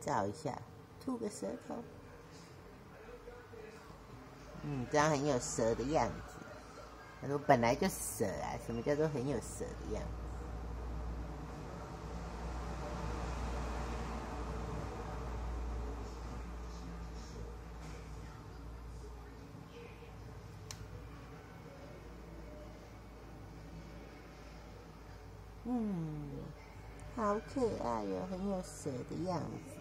照一下，吐个舌头。这样很有蛇的样子。他说本来就蛇啊，什么叫做很有蛇的样子？好可爱哟，很有蛇的样子。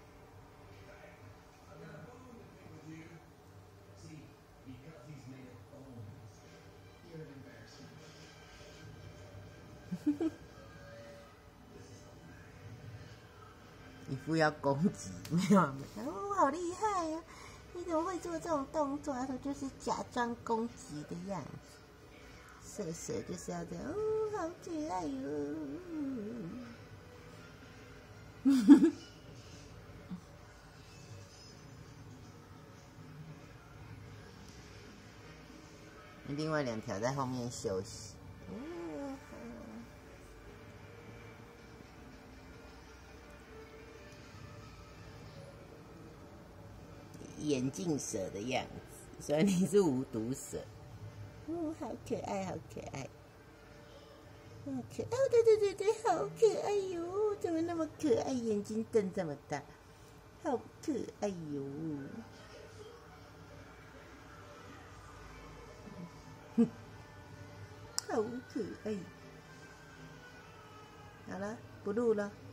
一副要攻击，没有哦，好厉害呀！你怎么会做这种动作？他说就是假装攻击的样子。蛇蛇就是要这样，哦，好可爱哟！另外2条在后面休息。眼镜蛇的样子，虽然你是无毒蛇。好可爱，好可爱，好可爱！哦，对，好可爱哟！怎么那么可爱？眼睛瞪这么大，好可爱哟！好可爱。好了，不录了。